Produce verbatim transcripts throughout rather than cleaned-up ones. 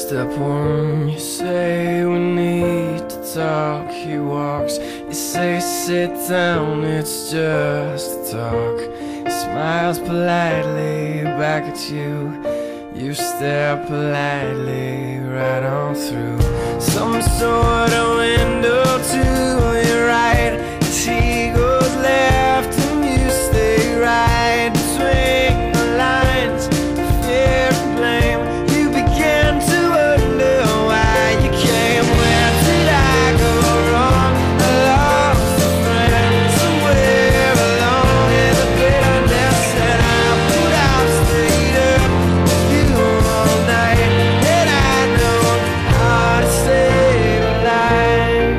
Step one, you say we need to talk. He walks, you say sit down, it's just a talk. He smiles politely back at you. You stare politely right on through some sort of window to your right. As he goes left and you stay right between the lines of fear and blame. You begin to wonder why you came. Where did I go wrong? I lost a friend somewhere along in the bitterness, and I put out stayed up with you all night, and I know how to save a life.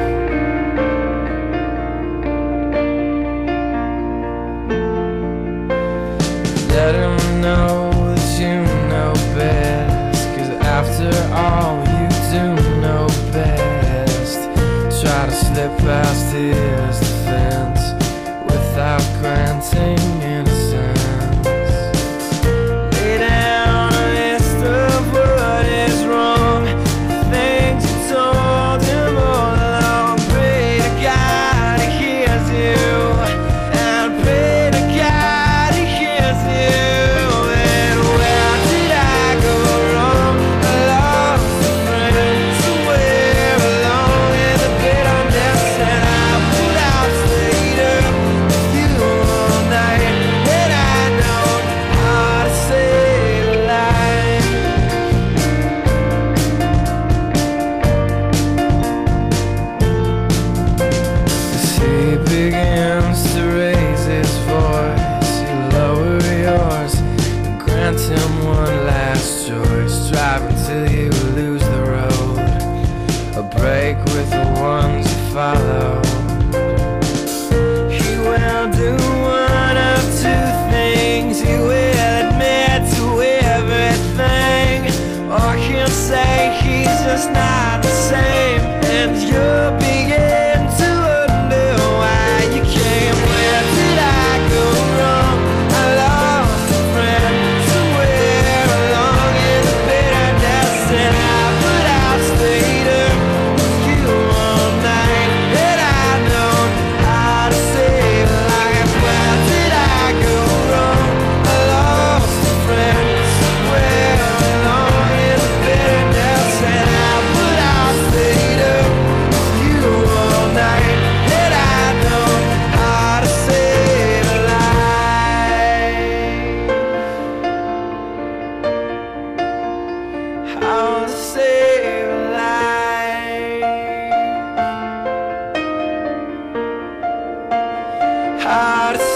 Let him know that you know best, 'cause after all you do know best. Try to slip past his defense without granting innocence. Lay down a list of what is wrong, the things you told him all along. Pray to God he hears you, and pray to God he hears you. And where did I go wrong? I lost a friend somewhere along in the bitterness, and I put out stayed up with you all night, and I know how to save a life. As he begins to raise his voice, you lower yours and grant him one last choice. Drive until you lose the road, a break with the ones you follow. He will do one of two things. He will admit to everything, or he'll say he's just not the same, and you'll begin to wonder why you came. Where did I go wrong? I lost a friend somewhere along in the bitterness, and I put out stayed up with you all night, and I know how to save a life. Where did I go wrong? I lost a friend somewhere along in the bitterness, and I put out stayed up with you all night, and I know how to save a life. How to save a life. How to